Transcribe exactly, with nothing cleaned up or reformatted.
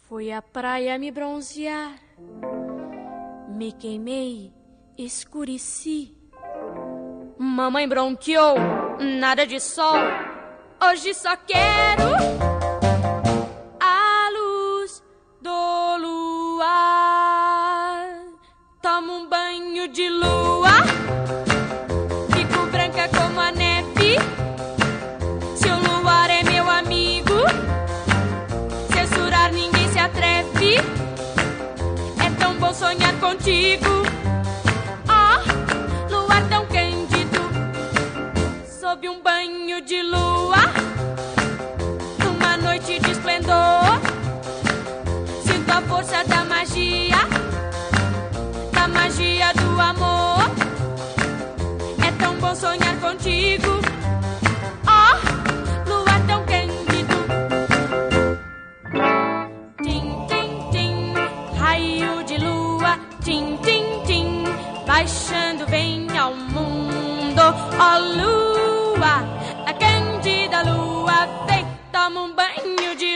Fui à praia me bronzear, me queimei, escureci. Mamãe bronqueou, nada de sol. Hoje só quero a luz do luar. Tomo um banho de lua, fico branca como a neve. Se o luar é meu amigo, censurar ninguém se atreve. É tão bom sonhar contigo, oh, luar tão cândido. Sob um banho de lua, numa noite de esplendor, sinto a força da magia, da magia do amor. É tão bom sonhar contigo, oh, luar tão cândido. Tim, tim, tim, raio de lua, tim, tim, tim, baixando vem ao mundo, ó lua, a cândida lua, vem, toma um banho de